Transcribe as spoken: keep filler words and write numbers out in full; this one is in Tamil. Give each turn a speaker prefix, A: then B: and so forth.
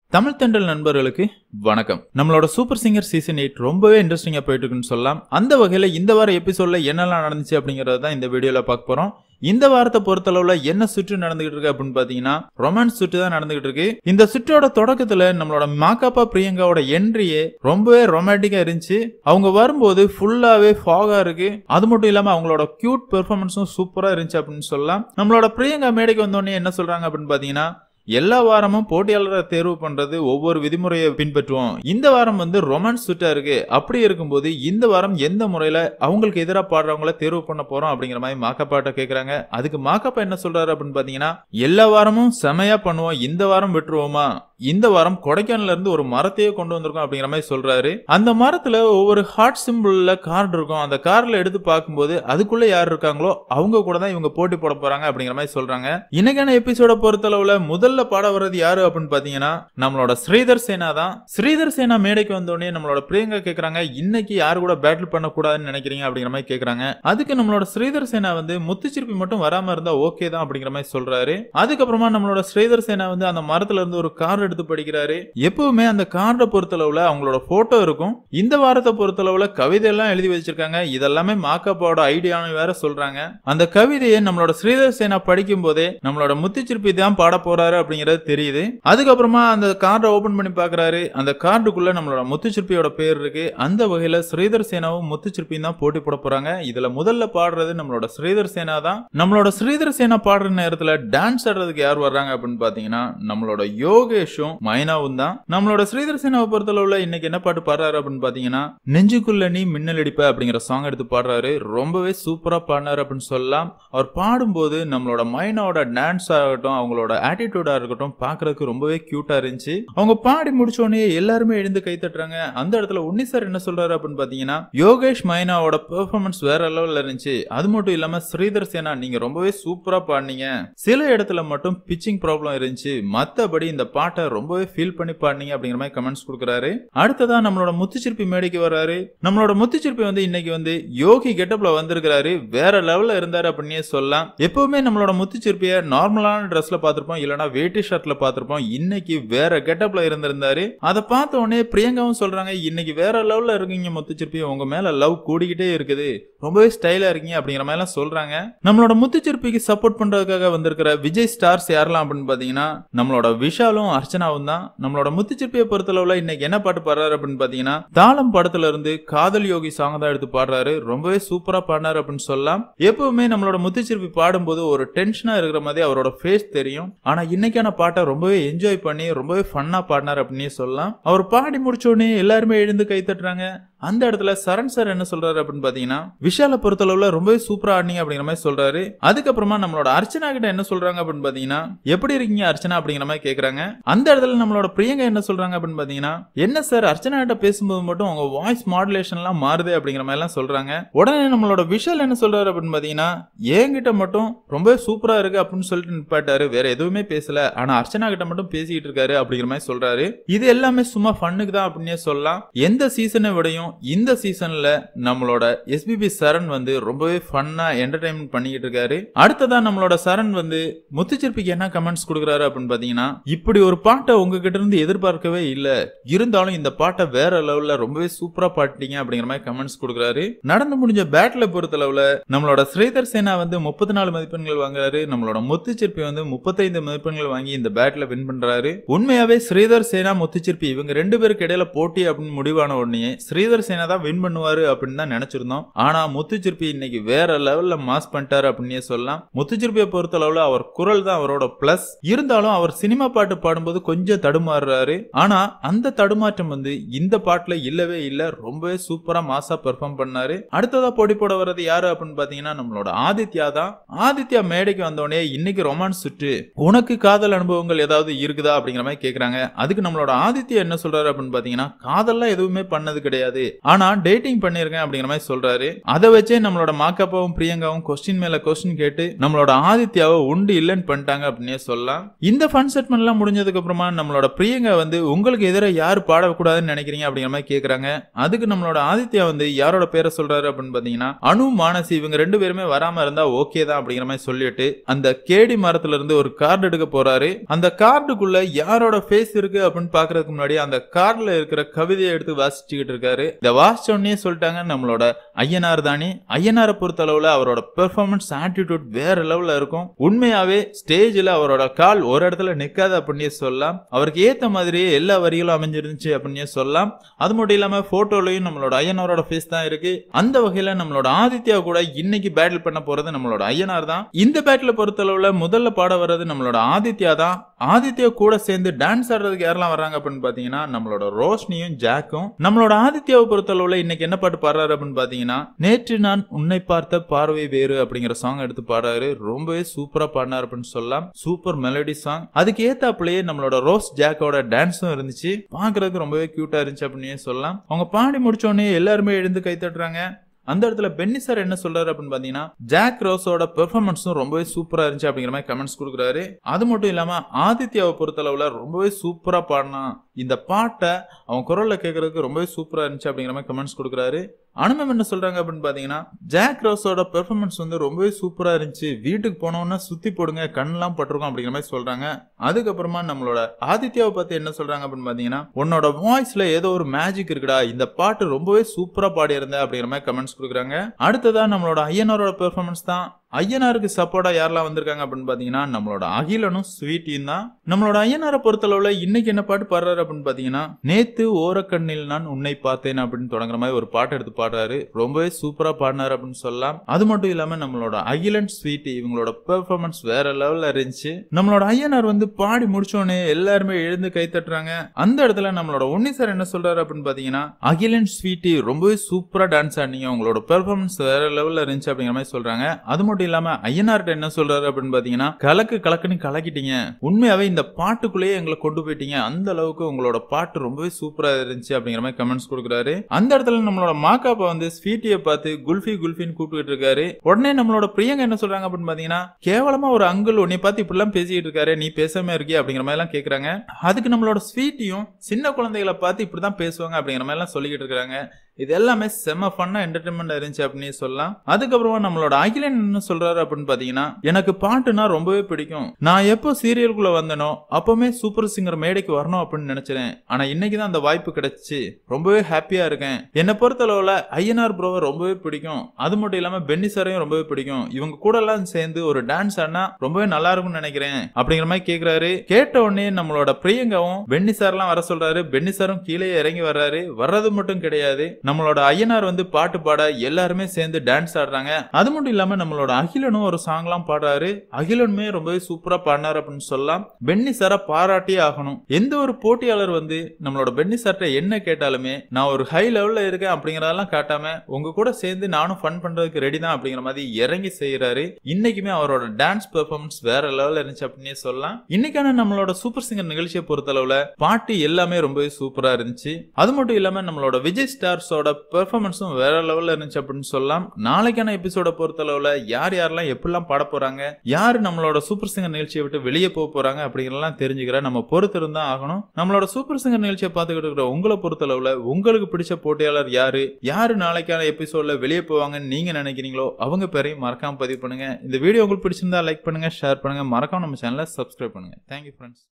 A: தமிழ் தென்றல் நண்பர்களுக்கு வணக்கம். நம்மளோட சூப்பர் சிங்கர் சீசன் எயிட் ரொம்பவே இன்ட்ரெஸ்டிங்கா போயிட்டு இருக்குன்னு சொல்லலாம். அந்த வகையில இந்த வார எபிசோட்ல என்னெல்லாம் நடந்துச்சு அப்படிங்கறத தான் இந்த வீடியோல பார்க்க போறோம். இந்த வாரத்தை பொறுத்தளவுல என்ன சுற்று நடந்துகிட்டு இருக்கு அப்படின்னு பாத்தீங்கன்னா ரொமான்ஸ் சுற்று தான் நடந்துகிட்டு இருக்கு. இந்த சுற்றோட தொடக்கத்துல நம்மளோட மாக்காப்பா பிரியங்காவோட என்ட்ரியே ரொம்பவே ரொமான்டிக்கா இருந்துச்சு. அவங்க வரும்போது ஃபுல்லாவே ஃபாகா இருக்கு. அது மட்டும் இல்லாம அவங்களோட கியூட் பெர்ஃபார்மன்ஸும் சூப்பரா இருந்துச்சு அப்படின்னு சொல்லலாம். நம்மளோட பிரியங்கா மேடைக்கு வந்தோடனே என்ன சொல்றாங்க அப்படின்னு பாத்தீங்கன்னா, எல்லா வாரமும் போட்டியாளரை தேர்வு பண்றது ஒவ்வொரு விதிமுறையை பின்பற்றுவோம். இந்த வாரம் வந்து ரொமான்ஸ் சுற்றா இருக்கு. அப்படி இருக்கும்போது இந்த வாரம் எந்த முறையில அவங்களுக்கு எதிராக பாடுறவங்கள தேர்வு பண்ண போறோம் அப்படிங்கிற மாதிரி மாக்காப்பாட்ட கேக்குறாங்க. அதுக்கு மாக்காப்பா என்ன சொல்றாரு அப்படின்னு பாத்தீங்கன்னா, எல்லா வாரமும் செமையா பண்ணுவோம், இந்த வாரம் விட்டுருவோமா, இந்த வாரம் கொடைக்கானல்ல இருந்து ஒரு மரத்தையே கொண்டு வந்திருக்கோம் அப்படிங்கிற மாதிரி சொல்றாரு. அந்த மரத்துல ஒவ்வொரு ஹார்ட் சிம்பிள்ல கார்டு இருக்கும். அந்த கார்டுல எடுத்து பார்க்கும்போது அதுக்குள்ள யார் இருக்காங்களோ அவங்க கூட தான் இவங்க போட்டி போட போறாங்க அப்படிங்கிற மாதிரி சொல்றாங்க. இன்னைக்கான எபிசோட பொறுத்தளவுல முதல்ல பாட வர்றது யாரு அப்படின்னு பாத்தீங்கன்னா நம்மளோட ஸ்ரீதர் சேனா தான். ஸ்ரீதர் சேனா மேடைக்கு வந்தோடனே நம்மளோட பிரியங்கா கேக்குறாங்க, இன்னைக்கு யாரு கூட பேட்டில் பண்ண கூடாதுன்னு நினைக்கிறீங்க அப்படிங்கிற மாதிரி கேக்குறாங்க. அதுக்கு நம்மளோட ஸ்ரீதர் சேனா வந்து முத்துச்சிருப்பி மட்டும் வராம இருந்தா ஓகே தான் அப்படிங்கிற மாதிரி சொல்றாரு. அதுக்கப்புறமா நம்மளோட ஸ்ரீதர் சேனா வந்து அந்த மரத்துல இருந்து ஒரு கார்டு எடுத்து படிக்கிறாரு. எப்பவுமே அந்த கார்டை பொறுத்தளவுல அவங்களோட போட்டோ இருக்கும். இந்த வாரத்தை பொறுத்தளவுல கவிதை எல்லாம் எழுதி வச்சிருக்காங்க. இதெல்லாமே மாக்காப்பாவோட ஐடியான்னு வேற சொல்றாங்க. அந்த கவிதையை நம்மளோட ஸ்ரீதர் சேனா படிக்கும் போதே நம்மளோட முத்துச்சிருப்பி தான் பாட போறாரு அப்படிங்கிறது தெரியுது. அதுக்கப்புறமா அந்த கார்டை ஓபன் பண்ணி பாக்குறாரு. அந்த கார்டுக்குள்ள நம்மளோட முத்துச்சிருப்பியோட பேர் இருக்கு. அந்த வகையில ஸ்ரீதர் சேனாவும் முத்துச்சிருப்பியும் தான் போட்டி போட போறாங்க. இதுல முதல்ல பாடுறது நம்மளோட ஸ்ரீதர் சேனா தான். நம்மளோட ஸ்ரீதர் சேனா பாடுற நேரத்துல டான்ஸ் ஆடுறதுக்கு யார் வர்றாங்க அப்படின்னு பாத்தீங்கன்னா நம்மளோட யோகேஷும் மைனாவும் தான். நம்மளோட ஸ்ரீதர் சேனாவை பொறுத்தளவுல இன்னைக்கு என்ன பாட்டு பாடுறாரு அப்படின்னு பாத்தீங்கன்னா, நெஞ்சுக்குள்ள நீ மின்னல் அடிப்ப அப்படிங்கிற சாங் எடுத்து பாடுறாரு. ரொம்பவே சூப்பரா பாடினாரு அப்படின்னு சொல்லலாம். அவர் பாடும்போது நம்மளோட மைனாவோட டான்ஸ் ஆகட்டும், அவங்களோட ஆட்டிடியூடா இருக்கட்டும், பாக்குறதுக்கு ரொம்பவே கியூட்டா இருந்துச்சு. அவங்க பாடி முடிச்ச உடனே எல்லாருமே எழுந்து கை தட்டுறாங்க. அந்த இடத்துல உன்னி சார் என்ன சொல்றாரு அப்படின்னு பாத்தீங்கன்னா, யோகேஷ் மைனாவோட பெர்ஃபார்மன்ஸ் வேற லெவல்ல இருந்துச்சு. அது மட்டும் இல்லாம ஸ்ரீதர் சேனா நீங்க ரொம்பவே சூப்பரா பாடினீங்க. சில இடத்துல மட்டும் பிச்சிங் ப்ராப்ளம் இருந்துச்சு. மத்தபடி இந்த பாட்டை ரொம்பவே ஃபீல் பண்ணி பாடுனீங்க அப்படிங்கிற மாதிரி கமெண்ட்ஸ் கொடுக்குறாரு. அடுத்ததா நம்மளோட முத்துச்சிருப்பி மேடைக்கு வர்றாரு. நம்மளோட முத்துச்சிருப்பி வந்து இன்னைக்கு வந்து யோகி கெட்டப்ல வந்திருக்காரு. வேற லெவல்ல இருந்தாரு அப்படின்னே சொல்லலாம். எப்பவுமே நம்மளோட முத்துச்சிருப்பிய நார்மலான ட்ரெஸ்ல பாத்திருப்போம், இல்லனா வேட்டி ஷர்ட்ல பாத்திருப்போம். இன்னைக்கு வேற கெட்டப்ல இருந்திருந்தாரு. அதை பார்த்த உடனே பிரியங்காவும் சொல்றாங்க, இன்னைக்கு வேற லெவல்ல இருக்கீங்க முத்துச்சிருப்பி, உங்க மேல லவ் கூடிக்கிட்டே இருக்குது, ரொம்பவே ஸ்டைலா இருக்கீங்க அப்படிங்கிற மாதிரி எல்லாம் சொல்றாங்க. நம்மளோட முத்துச்சிருப்பிக்கு சப்போர்ட் பண்றதுக்காக வந்திருக்கிற விஜய் ஸ்டார்ஸ் யாரெல்லாம் அப்படின்னு பாத்தீங்கன்னா நம்மளோட விஷாலும் அர்ச்சனாவும் தான். நம்மளோட முத்துச்சிருப்பியை பொறுத்தளவுல இன்னைக்கு என்ன பாட்டு பாடுறாரு அப்படின்னு பாத்தீங்கன்னா தாளம் படத்துல இருந்து காதல் யோகி சாங் தான் எடுத்து பாடுறாரு. ரொம்பவே சூப்பரா பாடினாரு அப்படின்னு சொல்லலாம். எப்பவுமே நம்மளோட முத்துச்சிருப்பி பாடும்போது ஒரு டென்ஷனா இருக்கிற மாதிரி அவரோட ஃபேஸ் தெரியும். ஆனா இன்னைக்கான பாட்டை ரொம்பவே என்ஜாய் பண்ணி ரொம்பவே ஃபன்னா பாடினார் அப்படின்னே சொல்லலாம். அவர் பாடி முடிச்ச உடனே எல்லாருமே எழுந்து கை தட்டுறாங்க. அந்த இடத்துல சரண் சார் என்ன சொல்றாரு அப்படின்னு பாத்தீங்கன்னா, விஷால பொறுத்தளவுல ரொம்பவே சூப்பரா ஆடினீங்க அப்படிங்கிற மாதிரி சொல்றாரு. அதுக்கப்புறமா நம்மளோட அர்ச்சனா கிட்ட என்ன சொல்றாங்க அப்படின்னு பாத்தீங்கன்னா, எப்படி இருக்கீங்க அர்ச்சனா அப்படிங்கிற மாதிரி கேக்குறாங்க. அந்த இடத்துல நம்மளோட பிரியங்கா என்ன சொல்றாங்க அப்படின்னு பாத்தீங்கன்னா, என்ன சார் அர்ச்சனா கிட்ட பேசும்போது மட்டும் அவங்க வாய்ஸ் மாடுலேஷன் எல்லாம் மாறுது அப்படிங்கிற மாதிரி எல்லாம் சொல்றாங்க. உடனே நம்மளோட விஷால் என்ன சொல்றாரு அப்படின்னு பாத்தீங்கன்னா, என்கிட்ட மட்டும் ரொம்பவே சூப்பரா இருக்கு அப்படின்னு சொல்லிட்டு நிப்பாட்டாரு, வேற எதுவுமே பேசல, ஆனா அர்ச்சனா கிட்ட மட்டும் பேசிக்கிட்டு இருக்காரு அப்படிங்கிற மாதிரி சொல்றாரு. இது எல்லாமே சும்மா ஃபன்னுக்கு தான் அப்படின்னே சொல்லலாம். எந்த சீசனை விடையும் இந்த சீசன்ல நம்மளோட எஸ்பிபி சரண் வந்து ரொம்பவே ஃபன்னா என்டர்டைன்மெண்ட் பண்ணிக்கிட்டு இருக்காரு. அடுத்ததா நம்மளோட சரண் வந்து முத்துச்சிருப்பிக்கு என்ன கமெண்ட்ஸ் கொடுக்குறாரு அப்படின்னு பாத்தீங்கன்னா, இப்படி ஒரு பாட்டை உங்ககிட்ட இருந்து எதிர்பார்க்கவே இல்ல, இருந்தாலும் இந்த பாட்டை வேற லெவல்ல ரொம்பவே சூப்பரா பாட்டீங்க அப்படிங்கிற மாதிரி கமெண்ட்ஸ் கொடுக்குறாரு. நடந்து முடிஞ்ச பேட்டில பொறுத்தளவுல நம்மளோட ஸ்ரீதர் சேனா வந்து முப்பத்தி நாலு மதிப்பெண்கள் வாங்குறாரு. நம்மளோட முத்துச்சிருப்பி வந்து முப்பத்தைந்து மதிப்பெண்கள் வாங்கி இந்த பேட்டில வின் பண்றாரு. உண்மையாவே ஸ்ரீதர் சேனா முத்துச்சிருப்பி இவங்க ரெண்டு பேருக்கு இடையில போட்டி அப்படின்னு முடிவான உடனே ஸ்ரீதர் சேனா தான் வின் பண்ணுவாரு அப்படின்னு தான் நினைச்சிருந்தோம். ஆனா முத்துச்சிருப்பி இன்னைக்கு வேற லெவல்ல மாஸ் பண்ணிட்டாரு அப்படின்னே சொல்லலாம். முத்துச்சிருப்பியை பொறுத்தளவுல அவர் குரல் தான் அவரோட பிளஸ். இருந்தாலும் அவர் சினிமா பாட்டு பாடும்போது கொஞ்சம் தடுமாறுறாரு. ஆனா அந்த தடுமாற்றம் வந்து இந்த பாட்டுல இல்லவே இல்ல. ரொம்பவே சூப்பரா மாசா பெர்ஃபார்ம் பண்ணாரு. அடுத்ததா போட்டி போட வர்றது யாரு அப்படின்னு பாத்தீங்கன்னா நம்மளோட ஆதித்யா தான். ஆதித்யா மேடைக்கு வந்தோடனே இன்னைக்கு ரொமான்ஸ் சுற்று, உனக்கு காதல் அனுபவங்கள் ஏதாவது இருக்குதா அப்படிங்கிற மாதிரி கேக்குறாங்க. அதுக்கு நம்மளோட ஆதித்யா என்ன சொல்றாரு அப்படின்னு பாத்தீங்கன்னா, காதல்லாம் எதுவுமே பண்ணது கிடையாது, ஆனா டேட்டிங் பண்ணிருக்கேன் அப்படிங்கிற மாதிரி சொல்றாரு. அதை வச்சே நம்மளோட மாக்காப்பாவும் பிரியங்காவும் கொஸ்டின் மேல கொஸ்டின் கேட்டு நம்மளோட ஆதித்யாவை உண்டு இல்லன்னு பண்ணிட்டாங்க அப்படின்னே சொல்லலாம். இந்த ஃபன் செட்மெண்ட் எல்லாம் முடிஞ்சதுக்கு அப்புறமா நம்மளோட பிரியங்கா வந்து உங்களுக்கு எதிராக யாரு பாடக்கூடாதுன்னு நினைக்கிறீங்க அப்படிங்கிற மாதிரி கேக்குறாங்க. அதுக்கு நம்மளோட ஆதித்யா வந்து யாரோட பேரை சொல்றாரு அப்படின்னு பாத்தீங்கன்னா அனு மானசி இவங்க ரெண்டு பேருமே வராம இருந்தா ஓகே தான் அப்படிங்கிற மாதிரி சொல்லிட்டு அந்த கேடி மரத்துல இருந்து ஒரு கார்டு எடுக்க போறாரு. அந்த கார்டுக்குள்ள யாரோட ஃபேஸ் இருக்கு அப்படின்னு பாக்குறதுக்கு முன்னாடி அந்த கார்டுல இருக்கிற கவிதையை எடுத்து வாசிச்சுக்கிட்டு இருக்காரு. இத வாசிச்ச உடனே சொல்லிட்டாங்க நம்மளோட ஐயனார் தானே. ஐயனாரை பொறுத்த அளவுல அவரோட பெர்ஃபார்மன்ஸ் ஆட்டிடியூட் வேற லெவல்ல இருக்கும். உண்மையாவே ஸ்டேஜ்ல அவரோட கால் ஒரு இடத்துல நிக்காது அப்படின்னே சொல்லலாம். அவருக்கு ஏத்த மாதிரியே எல்லா வரிகளும் அமைஞ்சிருந்துச்சு அப்படின்னே சொல்லலாம். அது மட்டும் இல்லாம போட்டோலயும் நம்மளோட ஐயனாரோட ஃபேஸ் தான் இருக்கு. அந்த வகையில நம்மளோட ஆதித்யா கூட இன்னைக்கு பேட்டில் பண்ண போறது நம்மளோட ஐயனார் தான். இந்த பேட்டில பொறுத்த அளவுல முதல்ல பாட வர்றது நம்மளோட ஆதித்யா தான். ஆதித்யா கூட சேர்ந்து டான்ஸ் ஆடுறதுக்கு யாரெல்லாம் வர்றாங்க அப்படின்னு பாத்தீங்கன்னா நம்மளோட ரோஷினியும் ஜாக்கும். நம்மளோட ஆதித்யாவை பொறுத்த அளவுல இன்னைக்கு என்ன பாட்டு பாடுறாரு அப்படின்னு பாத்தீங்கன்னா நேற்று நான் உன்னை பார்த்த பார்வை வேறு அப்படிங்கிற சாங் எடுத்து பாடுறாரு. ரொம்பவே சூப்பரா பாடினார் அப்படின்னு சொல்லலாம். Super melody song. அதுக்கு ஏத்தாப்புலயே நம்மளோட ரோஸ் ஜாக்கோட டான்ஸும் இருந்துச்சு. பாக்குறதுக்கு ரொம்பவே கியூட்டா இருந்துச்சு அப்படின்னு சொல்லலாம். அவங்க பாடி முடிச்ச உடனே எல்லாருமே எழுந்து கை தட்டுறாங்க. அந்த இடத்துல பென்னி சார் என்ன சொல்றாரு அப்படின்னு பாத்தீங்கன்னா ஜாக் ரோஸோட பெர்ஃபார்மன்ஸும் ரொம்பவே சூப்பரா இருந்துச்சு அப்படிங்கிற மாதிரி கமெண்ட்ஸ் கொடுக்குறாரு. அது மட்டும் இல்லாம ஆதித்யாவை பொறுத்த அளவுல ரொம்பவே சூப்பரா பாடினா இந்த பாட்டை அவன் குரல்ல கேட்கறதுக்கு ரொம்பவே சூப்பரா இருந்துச்சு அப்படிங்கிற மாதிரி கமெண்ட்ஸ் கொடுக்குறாரு. அனுமம் என்ன சொல்றாங்க அப்படின்னு பாத்தீங்கன்னா ஜாக் ரோஸோட பெர்ஃபார்மன்ஸ் வந்து ரொம்பவே சூப்பரா இருந்துச்சு. வீட்டுக்கு போனோம்னா சுத்தி போடுங்க கண்ணெல்லாம் பட்டிருக்கும் அப்படிங்கிற மாதிரி சொல்றாங்க. அதுக்கப்புறமா நம்மளோட ஆதித்யாவை பத்தி என்ன சொல்றாங்க அப்படின்னு பாத்தீங்கன்னா உன்னோட வாய்ஸ்ல ஏதோ ஒரு மேஜிக் இருக்குடா, இந்த பாட்டு ரொம்பவே சூப்பரா பாடி இருந்த அப்படிங்கிற மாதிரி கமெண்ட்ஸ் கொடுக்குறாங்க. அடுத்ததா நம்மளோட ஐயனாரோட பெர்ஃபார்மன்ஸ் தான். ஐயனாருக்கு சப்போர்ட்டா யாரெல்லாம் வந்திருக்காங்க அப்படின்னு பாத்தீங்கன்னா நம்மளோட அகிலனும் ஸ்வீட்டியும் தான். நம்மளோட ஐயனாரை பொறுத்தளவுல இன்னைக்கு என்ன பாட்டு பாடுறாரு அப்படின்னு பாத்தீங்கன்னா நேத்து ஓரக்கண்ணில் நான் உன்னை பார்த்தேன் அப்படின்னு தொடங்குற மாதிரி ஒரு பாட்டு எடுத்து பாடுறாரு. ரொம்பவே சூப்பரா பாடினாரு அப்படின்னு சொல்லலாம். அது மட்டும் இல்லாம நம்மளோட அகிலன் ஸ்வீட்டி இவங்களோட பெர்ஃபார்மன்ஸ் வேற லெவல்ல இருந்துச்சு. நம்மளோட ஐயனார் வந்து பாடி முடிச்சோடனே எல்லாருமே எழுந்து கை தட்டுறாங்க. அந்த இடத்துல நம்மளோட உன்னி சார் என்ன சொல்றாரு அப்படின்னு பாத்தீங்கன்னா அகிலன் ஸ்வீட்டி ரொம்பவே சூப்பரா டான்ஸ் ஆடினீங்க, உங்களோட பெர்ஃபார்மன்ஸ் வேற லெவல்ல இருந்துச்சு அப்படிங்கிற மாதிரி சொல்றாங்க. அது மட்டும் இல்லாம ஐயனார்ட்ட என்ன சொல்றாரு அப்படின்னு பாத்தீங்கன்னா கலக்கு கலக்குன்னு கலக்கிட்டீங்க, உண்மையாவே இந்த பாட்டுக்குள்ளேயே எங்களை கொண்டு போயிட்டீங்க, அந்த அளவுக்கு உங்களோட பாட்டு ரொம்பவே சூப்பரா இருந்துச்சு அப்படிங்கிற மாதிரி கமெண்ட்ஸ் கொடுக்குறாரு. அந்த இடத்துல நம்மளோட மாக்காப்பா வந்து ஸ்வீட்டியை பார்த்து குல்ஃபி குல்ஃபின்னு கூப்பிட்டு இருக்காரு. உடனே நம்மளோட பிரியங்கா என்ன சொல்றாங்க அப்படின்னு பாத்தீங்கன்னா கேவலமா ஒரு அங்கிள் உன்னை பார்த்து இப்படி எல்லாம் பேசிட்டு இருக்காரு, நீ பேசாம இருக்கிய அப்படிங்கிற மாதிரி எல்லாம் கேக்குறாங்க. அதுக்கு நம்மளோட ஸ்வீட்டியும் சின்ன குழந்தைகளை பார்த்து இப்படிதான் பேசுவாங்க அப்படிங்கிற மாதிரி எல்லாம் சொல்லிக்கிட்டு இருக்காங்க. இது எல்லாமே செம்ம ஃபன்னா என்டர்டைன்மெண்ட் இருந்துச்சு அப்படின்னு சொல்லலாம். அதுக்கப்புறமா நம்மளோட அகிலன் என்ன சொல்றாரு அப்படின்னு பாத்தீங்கன்னா எனக்கு பாட்டுனா ரொம்பவே பிடிக்கும். நான் எப்போ சீரியலுக்குள்ள வந்தனோ அப்பவுமே சூப்பர் சிங்கர் மேடைக்கு வரணும் அப்படின்னு நினைச்சேன். ஆனா இன்னைக்கு தான் அந்த வாய்ப்பு கிடைச்சு ரொம்பவே ஹாப்பியா இருக்கேன். என்னை பொறுத்தளவுல ஐயனார் ப்ரோவை ரொம்பவே பிடிக்கும். அது மட்டும் இல்லாம பென்னி சாரையும் ரொம்பவே பிடிக்கும். இவங்க கூட எல்லாம் சேர்ந்து ஒரு டான்ஸ் ஆடினா ரொம்பவே நல்லா இருக்கும்னு நினைக்கிறேன் அப்படிங்கிற மாதிரி கேக்குறாரு. கேட்ட உடனே நம்மளோட பிரியங்காவும் பென்னி சார் எல்லாம் வர சொல்றாரு. பென்னி சாரும் கீழே இறங்கி வர்றாரு. வர்றது மட்டும் கிடையாது, நம்மளோட ஐயனார் வந்து பாட்டு பாட எல்லாருமே சேர்ந்து டான்ஸ் ஆடுறாங்க. அது மட்டும் இல்லாம நம்மளோட அகிலனும் ஒரு சாங் எல்லாம் பாடுறாரு. அகிலனுமே ரொம்பவே சூப்பரா பாடினார் அப்படின்னு சொல்லலாம். பென்னி சாரை பாராட்டியே ஆகணும். எந்த ஒரு போட்டியாளர் வந்து நம்மளோட பென்னி சார்ட்ட என்ன கேட்டாலுமே நான் ஒரு ஹை லெவல்ல இருக்கேன் அப்படிங்கறதெல்லாம் காட்டாம உங்க கூட சேர்ந்து நானும் ஃபன் பண்றதுக்கு ரெடி தான் அப்படிங்கிற மாதிரி இறங்கி செய்யறாரு. இன்னைக்குமே அவரோட டான்ஸ் பெர்ஃபார்மன்ஸ் வேற லெவல்ல இருந்துச்சு அப்படின்னே சொல்லலாம். இன்னைக்கான நம்மளோட சூப்பர் சிங்கர் நிகழ்ச்சியை பொறுத்தளவுல பாட்டு எல்லாமே ரொம்பவே சூப்பரா இருந்துச்சு. அது மட்டும் இல்லாம நம்மளோட விஜய் ஸ்டார்ஸோட பெர்ஃபார்மன்ஸும் வேற லெவல்ல இருந்துச்சு அப்படின்னு சொல்லலாம். நாளைக்கான எபிசோட பொறுத்தளவுல யார் யாரெல்லாம் எப்படிலாம் பாட போறாங்க, யாரு நம்மளோட சூப்பர் சிங்கர் நிகழ்ச்சியை விட்டு வெளியே போக போறாங்க அப்படிங்கறதெல்லாம் தெரிஞ்சுக்கிற நம்ம பொறுத்து இருந்தா ஆகணும். நம்மளோட சூப்பர் சிங்கர் நிகழ்ச்சியை பார்த்துக்கிட்டு இருக்கிற உங்களை பொறுத்தளவுல உங்களுக்கு பிடிச்ச போட்டியாளர் யாரு, யாரு நாளைக்கான எபிசோட்ல வெளியே போவாங்கன்னு நீங்க நினைக்கிறீங்களோ அவங்க பேரையும் மறக்காம பதிவு பண்ணுங்க. இந்த வீடியோ உங்களுக்கு பிடிச்சிருந்தா லைக் பண்ணுங்க, ஷேர் பண்ணுங்க, மறக்காம நம்ம சேனலை சப்ஸ்கிரைப் பண்ணுங்க. Thank you friends.